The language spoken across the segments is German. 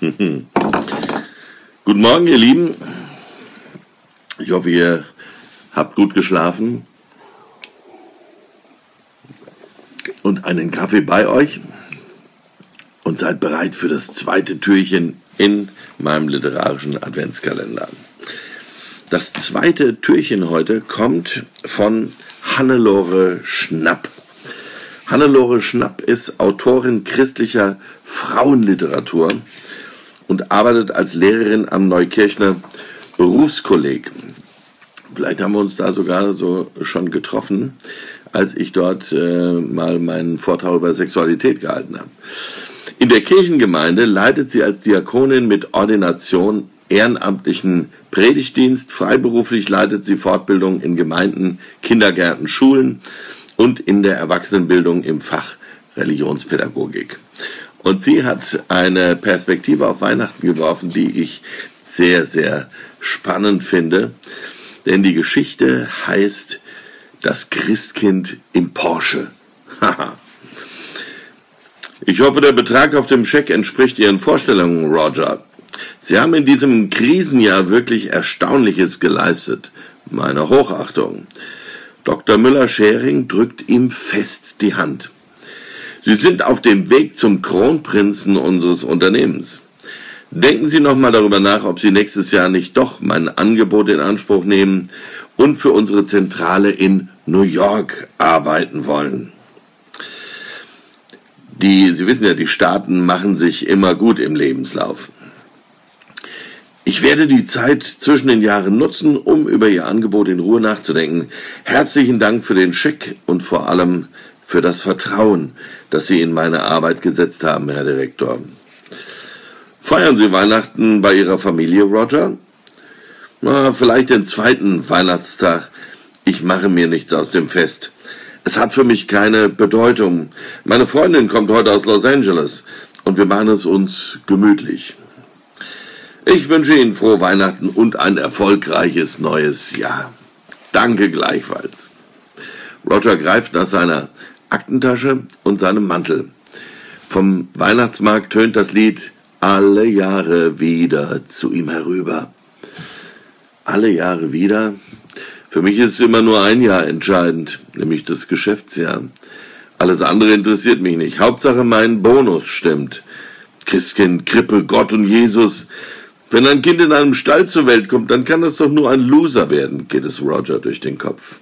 Guten Morgen, ihr Lieben. Ich hoffe, ihr habt gut geschlafen und einen Kaffee bei euch und seid bereit für das zweite Türchen in meinem literarischen Adventskalender. Das zweite Türchen heute kommt von Hannelore Schnapp. Hannelore Schnapp ist Autorin christlicher Frauenliteratur und arbeitet als Lehrerin am Neukirchner Berufskolleg. Vielleicht haben wir uns da sogar so schon getroffen, als ich dort mal meinen Vortrag über Sexualität gehalten habe. In der Kirchengemeinde leitet sie als Diakonin mit Ordination ehrenamtlichen Predigtdienst. Freiberuflich leitet sie Fortbildung in Gemeinden, Kindergärten, Schulen und in der Erwachsenenbildung im Fach Religionspädagogik. Und sie hat eine Perspektive auf Weihnachten geworfen, die ich sehr, sehr spannend finde. Denn die Geschichte heißt Das Christkind im Porsche. Ich hoffe, der Betrag auf dem Scheck entspricht Ihren Vorstellungen, Roger. Sie haben in diesem Krisenjahr wirklich Erstaunliches geleistet. Meine Hochachtung. Dr. Müller-Schering drückt ihm fest die Hand. Sie sind auf dem Weg zum Kronprinzen unseres Unternehmens. Denken Sie noch mal darüber nach, ob Sie nächstes Jahr nicht doch mein Angebot in Anspruch nehmen und für unsere Zentrale in New York arbeiten wollen. Sie wissen ja, die Staaten machen sich immer gut im Lebenslauf. Ich werde die Zeit zwischen den Jahren nutzen, um über Ihr Angebot in Ruhe nachzudenken. Herzlichen Dank für den Scheck und vor allem für das Vertrauen, das Sie in meine Arbeit gesetzt haben, Herr Direktor. Feiern Sie Weihnachten bei Ihrer Familie, Roger? Na, vielleicht den zweiten Weihnachtstag. Ich mache mir nichts aus dem Fest. Es hat für mich keine Bedeutung. Meine Freundin kommt heute aus Los Angeles und wir machen es uns gemütlich. Ich wünsche Ihnen frohe Weihnachten und ein erfolgreiches neues Jahr. Danke gleichfalls. Roger greift nach seiner Aktentasche und seinem Mantel. Vom Weihnachtsmarkt tönt das Lied Alle Jahre wieder zu ihm herüber. Alle Jahre wieder? Für mich ist immer nur ein Jahr entscheidend, nämlich das Geschäftsjahr. Alles andere interessiert mich nicht. Hauptsache mein Bonus stimmt. Christkind, Krippe, Gott und Jesus. Wenn ein Kind in einem Stall zur Welt kommt, dann kann das doch nur ein Loser werden, geht es Roger durch den Kopf.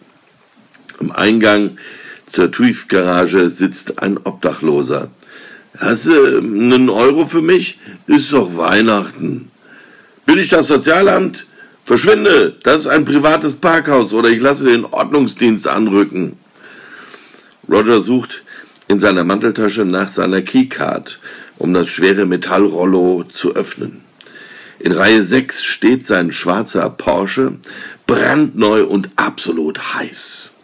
Am Eingang zur Tiefgarage sitzt ein Obdachloser. Hast du einen Euro für mich? Ist doch Weihnachten. Bin ich das Sozialamt? Verschwinde, das ist ein privates Parkhaus oder ich lasse den Ordnungsdienst anrücken. Roger sucht in seiner Manteltasche nach seiner Keycard, um das schwere Metallrollo zu öffnen. In Reihe 6 steht sein schwarzer Porsche, brandneu und absolut heiß.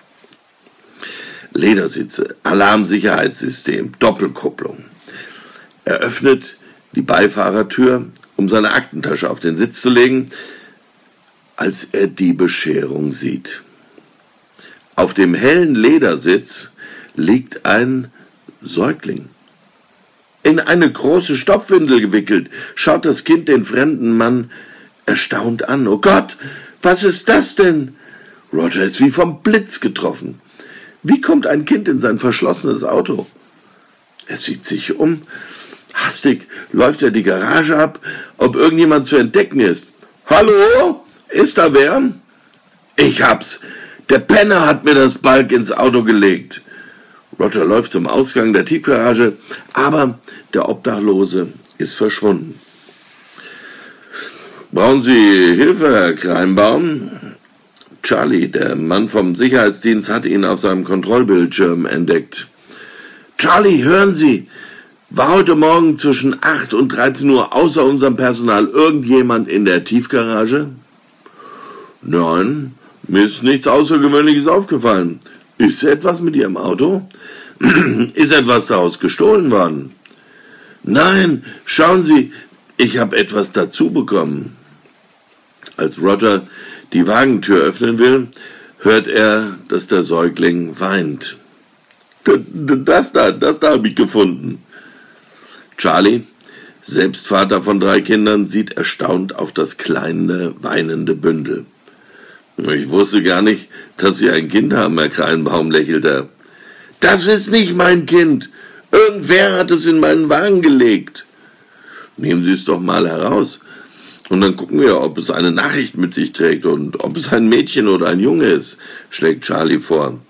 Ledersitze, Alarmsicherheitssystem, Doppelkupplung. Er öffnet die Beifahrertür, um seine Aktentasche auf den Sitz zu legen, als er die Bescherung sieht. Auf dem hellen Ledersitz liegt ein Säugling. In eine große Stoffwindel gewickelt, schaut das Kind den fremden Mann erstaunt an. Oh Gott, was ist das denn? Roger ist wie vom Blitz getroffen. Wie kommt ein Kind in sein verschlossenes Auto? Er sieht sich um. Hastig läuft er die Garage ab, ob irgendjemand zu entdecken ist. Hallo? Ist da wer? Ich hab's. Der Penner hat mir das Balk ins Auto gelegt. Roger läuft zum Ausgang der Tiefgarage, aber der Obdachlose ist verschwunden. Brauchen Sie Hilfe, Herr Kreinbaum? Charlie, der Mann vom Sicherheitsdienst, hat ihn auf seinem Kontrollbildschirm entdeckt. Charlie, hören Sie, war heute Morgen zwischen 8 und 13 Uhr außer unserem Personal irgendjemand in der Tiefgarage? Nein, mir ist nichts Außergewöhnliches aufgefallen. Ist etwas mit Ihrem Auto? Ist etwas daraus gestohlen worden? Nein, schauen Sie, ich habe etwas dazu bekommen. Als Roger die Wagentür öffnen will, hört er, dass der Säugling weint. Das da habe ich gefunden. Charlie selbst Vater von 3 Kindern, sieht erstaunt auf das kleine, weinende Bündel. »Ich wusste gar nicht, dass Sie ein Kind haben, Herr Kreinbaum«, lächelt er. »Das ist nicht mein Kind. Irgendwer hat es in meinen Wagen gelegt.« »Nehmen Sie es doch mal heraus. Und dann gucken wir, ob es eine Nachricht mit sich trägt und ob es ein Mädchen oder ein Junge ist«, schlägt Charlie vor.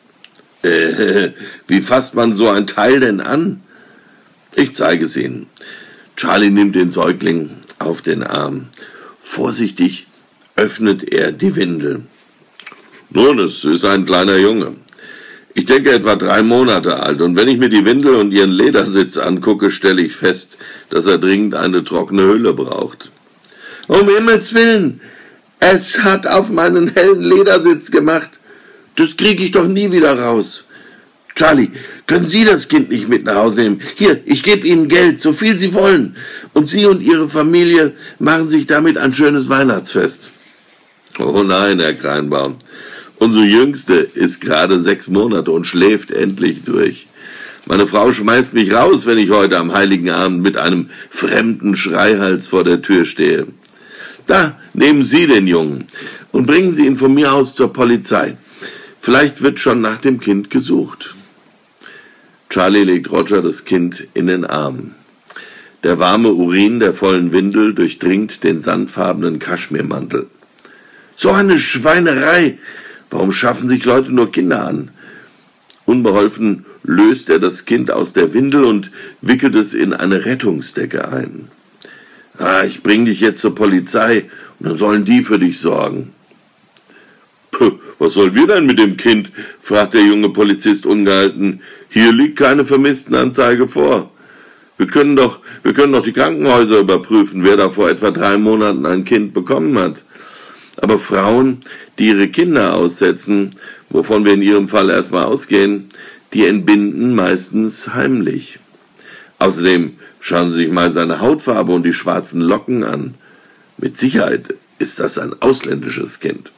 Wie fasst man so ein Teil denn an?« »Ich zeige es Ihnen.« Charlie nimmt den Säugling auf den Arm. Vorsichtig öffnet er die Windel. »Nun, es ist ein kleiner Junge. Ich denke etwa 3 Monate alt, und wenn ich mir die Windel und ihren Ledersitz angucke, stelle ich fest, dass er dringend eine trockene Hülle braucht.« »Um Himmels Willen, es hat auf meinen hellen Ledersitz gemacht. Das kriege ich doch nie wieder raus. Charlie, können Sie das Kind nicht mit nach Hause nehmen? Hier, ich gebe Ihnen Geld, so viel Sie wollen. Und Sie und Ihre Familie machen sich damit ein schönes Weihnachtsfest.« »Oh nein, Herr Kreinbaum. Unsere Jüngste ist gerade 6 Monate und schläft endlich durch. Meine Frau schmeißt mich raus, wenn ich heute am Heiligen Abend mit einem fremden Schreihals vor der Tür stehe. Da, nehmen Sie den Jungen und bringen Sie ihn von mir aus zur Polizei. Vielleicht wird schon nach dem Kind gesucht.« Charlie legt Roger das Kind in den Arm. Der warme Urin der vollen Windel durchdringt den sandfarbenen Kaschmirmantel. »So eine Schweinerei! Warum schaffen sich Leute nur Kinder an?« Unbeholfen löst er das Kind aus der Windel und wickelt es in eine Rettungsdecke ein. »Ich bring dich jetzt zur Polizei und dann sollen die für dich sorgen.« »Puh, was sollen wir denn mit dem Kind?« fragt der junge Polizist ungehalten. »Hier liegt keine Vermisstenanzeige vor. Wir können doch die Krankenhäuser überprüfen, wer da vor etwa 3 Monaten ein Kind bekommen hat. Aber Frauen, die ihre Kinder aussetzen, wovon wir in ihrem Fall erstmal ausgehen, die entbinden meistens heimlich. Außerdem schauen Sie sich mal seine Hautfarbe und die schwarzen Locken an. Mit Sicherheit ist das ein ausländisches Kind.«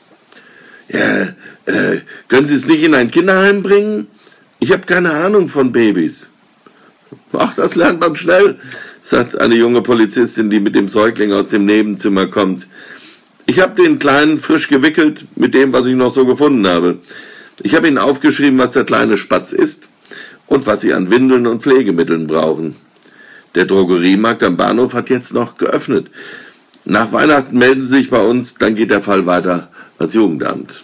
»Ja, können Sie es nicht in ein Kinderheim bringen? Ich habe keine Ahnung von Babys.« »Ach, das lernt man schnell«, sagt eine junge Polizistin, die mit dem Säugling aus dem Nebenzimmer kommt. »Ich habe den Kleinen frisch gewickelt mit dem, was ich noch so gefunden habe. Ich habe Ihnen aufgeschrieben, was der kleine Spatz isst und was Sie an Windeln und Pflegemitteln brauchen. Der Drogeriemarkt am Bahnhof hat jetzt noch geöffnet. Nach Weihnachten melden Sie sich bei uns, dann geht der Fall weiter ans Jugendamt.«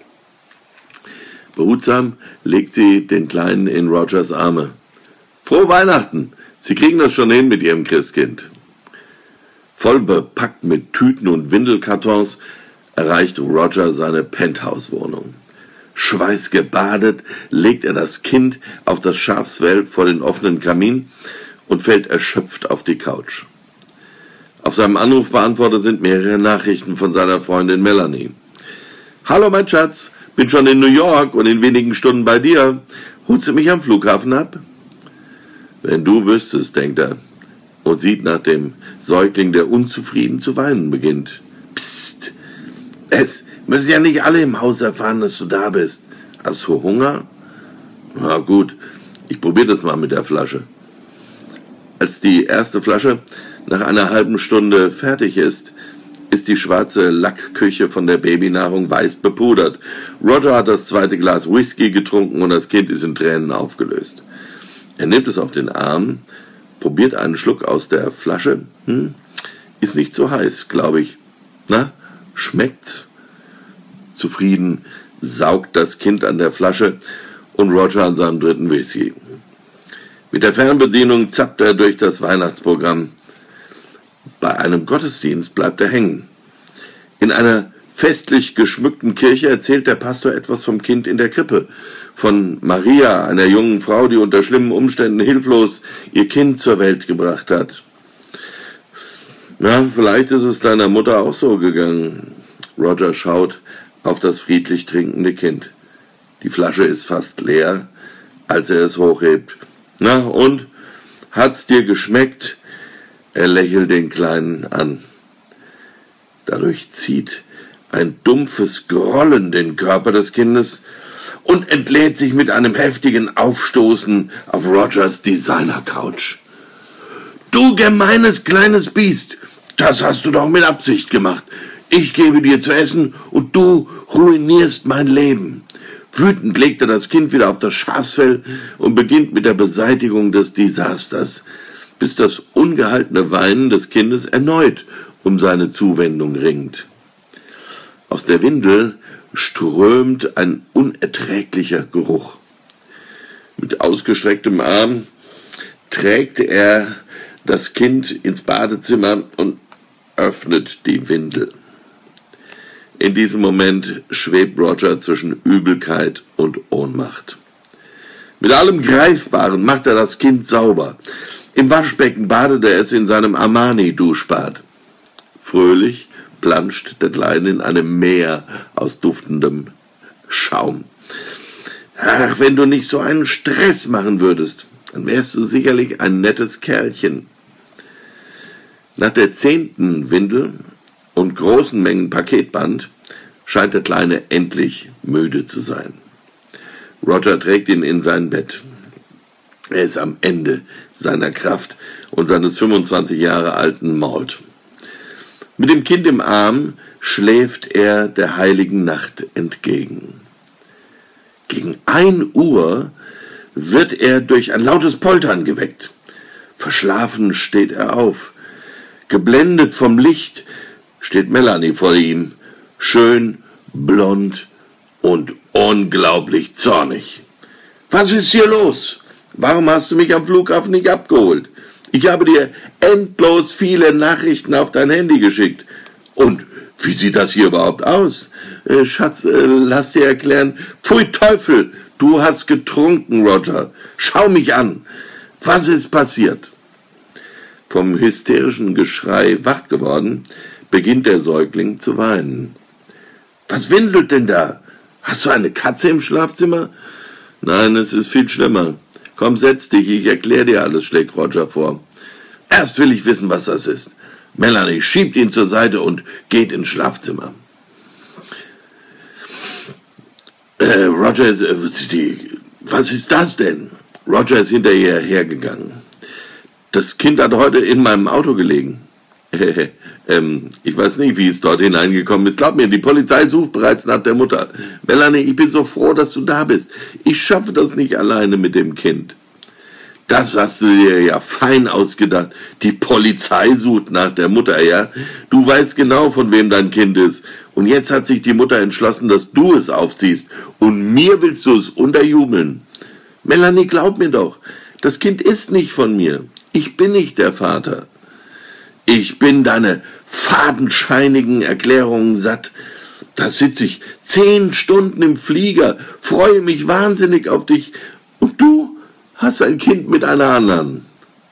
Behutsam legt sie den Kleinen in Rogers Arme. »Frohe Weihnachten! Sie kriegen das schon hin mit Ihrem Christkind.« Voll bepackt mit Tüten und Windelkartons erreicht Roger seine Penthouse-Wohnung. Schweißgebadet legt er das Kind auf das Schafsfell vor den offenen Kamin und fällt erschöpft auf die Couch. Auf seinem Anrufbeantworter sind mehrere Nachrichten von seiner Freundin Melanie. »Hallo mein Schatz, bin schon in New York und in wenigen Stunden bei dir. Holst du mich am Flughafen ab?« »Wenn du wüsstest«, denkt er und sieht nach dem Säugling, der unzufrieden zu weinen beginnt. »Psst, es müssen ja nicht alle im Haus erfahren, dass du da bist. Hast du Hunger?« »Na gut, ich probiere das mal mit der Flasche.« Als die erste Flasche nach einer halben Stunde fertig ist die schwarze Lackküche von der Babynahrung weiß bepudert. Roger hat das zweite Glas Whisky getrunken und das Kind ist in Tränen aufgelöst. Er nimmt es auf den Arm, probiert einen Schluck aus der Flasche. Ist nicht so heiß, glaube ich. Na, schmeckt's? Zufrieden saugt das Kind an der Flasche und Roger an seinem dritten Whisky. Mit der Fernbedienung zappt er durch das Weihnachtsprogramm. Bei einem Gottesdienst bleibt er hängen. In einer festlich geschmückten Kirche erzählt der Pastor etwas vom Kind in der Krippe, von Maria, einer jungen Frau, die unter schlimmen Umständen hilflos ihr Kind zur Welt gebracht hat. Na, vielleicht ist es deiner Mutter auch so gegangen. Roger schaut auf das friedlich trinkende Kind. Die Flasche ist fast leer, als er es hochhebt. Na, und? Hat's dir geschmeckt? Er lächelt den Kleinen an. Dadurch zieht ein dumpfes Grollen den Körper des Kindes und entlädt sich mit einem heftigen Aufstoßen auf Rogers Designer-Couch. Du gemeines kleines Biest, das hast du doch mit Absicht gemacht. Ich gebe dir zu essen und du ruinierst mein Leben. Wütend legt er das Kind wieder auf das Schafsfell und beginnt mit der Beseitigung des Desasters, bis das ungehaltene Weinen des Kindes erneut um seine Zuwendung ringt. Aus der Windel strömt ein unerträglicher Geruch. Mit ausgestrecktem Arm trägt er das Kind ins Badezimmer und öffnet die Windel. In diesem Moment schwebt Roger zwischen Übelkeit und Ohnmacht. Mit allem Greifbaren macht er das Kind sauber. Im Waschbecken badet er es in seinem Armani-Duschbad. Fröhlich planscht der Kleine in einem Meer aus duftendem Schaum. Ach, wenn du nicht so einen Stress machen würdest, dann wärst du sicherlich ein nettes Kerlchen. Nach der 10. Windel und großen Mengen Paketband scheint der Kleine endlich müde zu sein. Roger trägt ihn in sein Bett. Er ist am Ende seiner Kraft und seines 25 Jahre alten Malt. Mit dem Kind im Arm schläft er der heiligen Nacht entgegen. Gegen 1 Uhr wird er durch ein lautes Poltern geweckt. Verschlafen steht er auf. Geblendet vom Licht steht Melanie vor ihm, schön, blond und unglaublich zornig. Was ist hier los? Warum hast du mich am Flughafen nicht abgeholt? Ich habe dir endlos viele Nachrichten auf dein Handy geschickt. Und wie sieht das hier überhaupt aus? Schatz, lass dir erklären. Pfui Teufel, du hast getrunken, Roger. Schau mich an. Was ist passiert? Vom hysterischen Geschrei wach geworden, beginnt der Säugling zu weinen. Was winselt denn da? Hast du eine Katze im Schlafzimmer? Nein, es ist viel schlimmer. Komm, setz dich, ich erkläre dir alles, schlägt Roger vor. Erst will ich wissen, was das ist. Melanie schiebt ihn zur Seite und geht ins Schlafzimmer. Roger, was ist das denn? Roger ist hinter ihr hergegangen. Das Kind hat heute in meinem Auto gelegen. Ich weiß nicht, wie es dort hineingekommen ist. Glaub mir, die Polizei sucht bereits nach der Mutter. Melanie, ich bin so froh, dass du da bist. Ich schaffe das nicht alleine mit dem Kind. Das hast du dir ja fein ausgedacht. Die Polizei sucht nach der Mutter, ja? Du weißt genau, von wem dein Kind ist. Und jetzt hat sich die Mutter entschlossen, dass du es aufziehst. Und mir willst du es unterjubeln. Melanie, glaub mir doch. Das Kind ist nicht von mir. Ich bin nicht der Vater. Ich bin deine fadenscheinigen Erklärungen satt. Da sitze ich 10 Stunden im Flieger, freue mich wahnsinnig auf dich. Und du hast ein Kind mit einer anderen.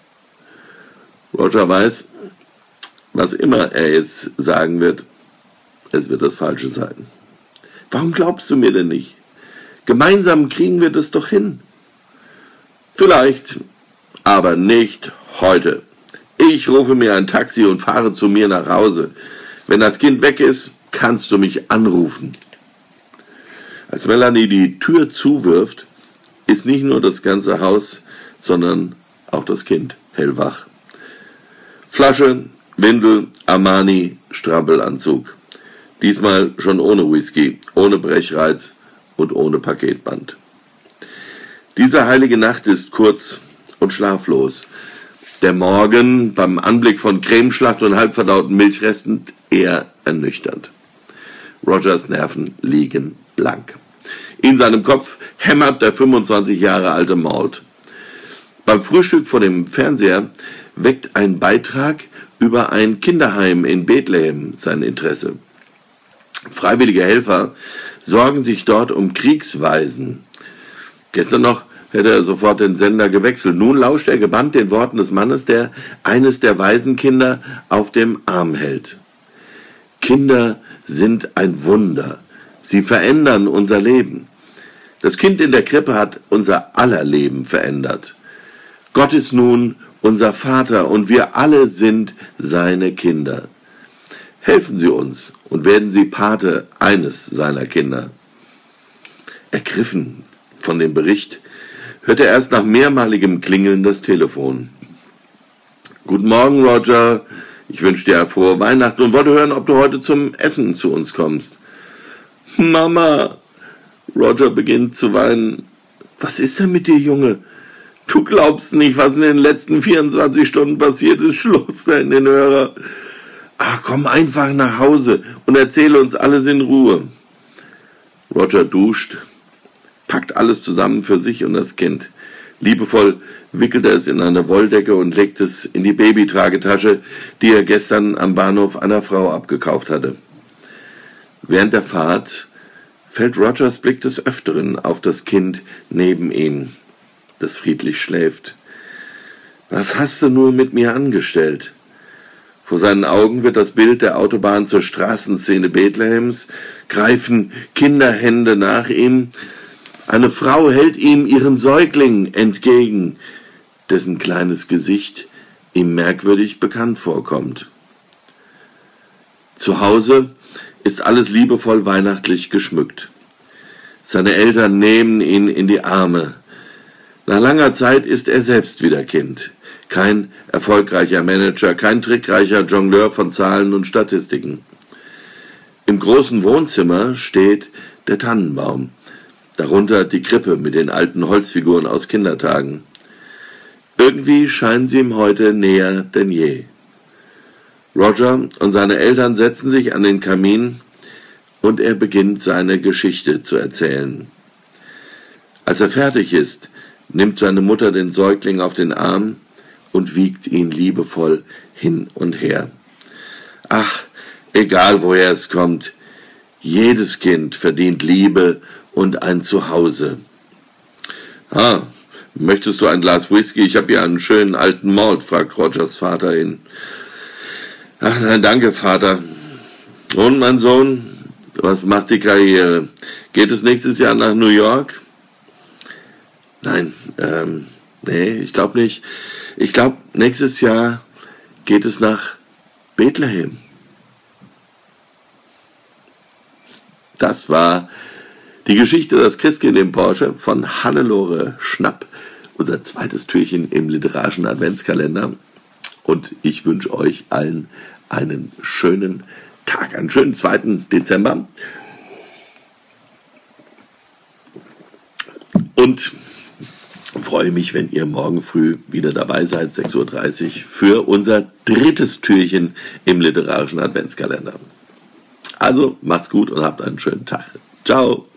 Roger weiß, was immer er jetzt sagen wird, es wird das Falsche sein. Warum glaubst du mir denn nicht? Gemeinsam kriegen wir das doch hin. Vielleicht, aber nicht heute. Ich rufe mir ein Taxi und fahre zu mir nach Hause. Wenn das Kind weg ist, kannst du mich anrufen. Als Melanie die Tür zuwirft, ist nicht nur das ganze Haus, sondern auch das Kind hellwach. Flasche, Windel, Armani, Strampelanzug. Diesmal schon ohne Whisky, ohne Brechreiz und ohne Paketband. Diese heilige Nacht ist kurz und schlaflos. Der Morgen beim Anblick von Cremeschlacht und halbverdauten Milchresten eher ernüchternd. Rogers Nerven liegen blank. In seinem Kopf hämmert der 25 Jahre alte Malt. Beim Frühstück vor dem Fernseher weckt ein Beitrag über ein Kinderheim in Bethlehem sein Interesse. Freiwillige Helfer sorgen sich dort um Kriegswaisen. Gestern noch hätte er sofort den Sender gewechselt. Nun lauscht er gebannt den Worten des Mannes, der eines der Waisenkinder auf dem Arm hält. Kinder sind ein Wunder. Sie verändern unser Leben. Das Kind in der Krippe hat unser aller Leben verändert. Gott ist nun unser Vater und wir alle sind seine Kinder. Helfen Sie uns und werden Sie Pate eines seiner Kinder. Ergriffen von dem Bericht hört er erst nach mehrmaligem Klingeln das Telefon. Guten Morgen, Roger. Ich wünsche dir frohe Weihnachten und wollte hören, ob du heute zum Essen zu uns kommst. Mama! Roger beginnt zu weinen. Was ist denn mit dir, Junge? Du glaubst nicht, was in den letzten 24 Stunden passiert ist, schluchzt er in den Hörer. Ach, komm einfach nach Hause und erzähle uns alles in Ruhe. Roger duscht, packt alles zusammen für sich und das Kind. Liebevoll wickelt er es in eine Wolldecke und legt es in die Babytragetasche, die er gestern am Bahnhof einer Frau abgekauft hatte. Während der Fahrt fällt Rogers Blick des Öfteren auf das Kind neben ihm, das friedlich schläft. Was hast du nur mit mir angestellt? Vor seinen Augen wird das Bild der Autobahn zur Straßenszene Bethlehems, greifen Kinderhände nach ihm. Eine Frau hält ihm ihren Säugling entgegen, dessen kleines Gesicht ihm merkwürdig bekannt vorkommt. Zu Hause ist alles liebevoll weihnachtlich geschmückt. Seine Eltern nehmen ihn in die Arme. Nach langer Zeit ist er selbst wieder Kind. Kein erfolgreicher Manager, kein trickreicher Jongleur von Zahlen und Statistiken. Im großen Wohnzimmer steht der Tannenbaum. Darunter die Krippe mit den alten Holzfiguren aus Kindertagen. Irgendwie scheinen sie ihm heute näher denn je. Roger und seine Eltern setzen sich an den Kamin und er beginnt seine Geschichte zu erzählen. Als er fertig ist, nimmt seine Mutter den Säugling auf den Arm und wiegt ihn liebevoll hin und her. Ach, egal woher es kommt, jedes Kind verdient Liebe und ein Zuhause. Möchtest du ein Glas Whisky? Ich habe hier einen schönen alten Malt, fragt Rogers Vater ihn. Ach nein, danke, Vater. Und mein Sohn, was macht die Karriere? Geht es nächstes Jahr nach New York? Nein, nee, ich glaube nicht. Ich glaube, nächstes Jahr geht es nach Bethlehem. Das war die Geschichte Das Christkind im Porsche von Hannelore Schnapp. Unser zweites Türchen im literarischen Adventskalender. Und ich wünsche euch allen einen schönen Tag, einen schönen 2. Dezember. Und freue mich, wenn ihr morgen früh wieder dabei seid, 6:30 Uhr, für unser 3. Türchen im literarischen Adventskalender. Also macht's gut und habt einen schönen Tag. Ciao.